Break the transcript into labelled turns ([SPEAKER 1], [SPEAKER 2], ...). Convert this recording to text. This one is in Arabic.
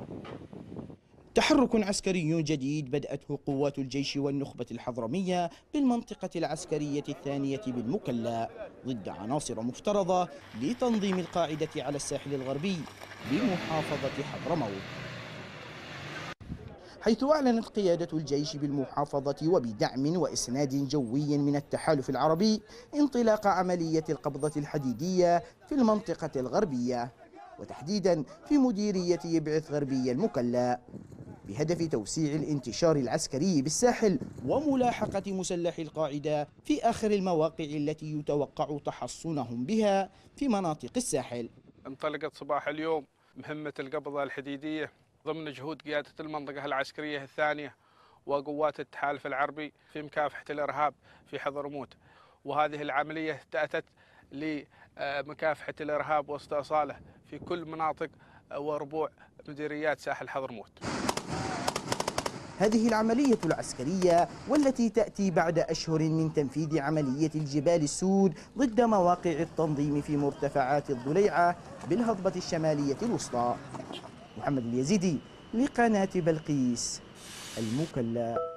[SPEAKER 1] تحرك عسكري جديد بدأته قوات الجيش والنخبة الحضرمية بالمنطقة العسكرية الثانية بالمكلا ضد عناصر مفترضة لتنظيم القاعدة على الساحل الغربي بمحافظة حضرموت، حيث أعلنت قيادة الجيش بالمحافظة وبدعم وإسناد جوي من التحالف العربي انطلاق عملية القبضة الحديدية في المنطقة الغربية، وتحديدا في مديرية يبعث غربي المكلا، بهدف توسيع الانتشار العسكري بالساحل وملاحقة مسلحي القاعدة في آخر المواقع التي يتوقع تحصنهم بها في مناطق الساحل.
[SPEAKER 2] انطلقت صباح اليوم مهمة القبضة الحديدية ضمن جهود قيادة المنطقة العسكرية الثانية وقوات التحالف العربي في مكافحة الإرهاب في حضرموت، وهذه العملية أتت لمكافحة الإرهاب واستئصاله في كل مناطق وربوع مديريات ساحل حضرموت.
[SPEAKER 1] هذه العملية العسكرية والتي تأتي بعد أشهر من تنفيذ عملية الجبال السود ضد مواقع التنظيم في مرتفعات الضليعة بالهضبة الشمالية الوسطى. محمد اليزيدي لقناة بلقيس، المكلا.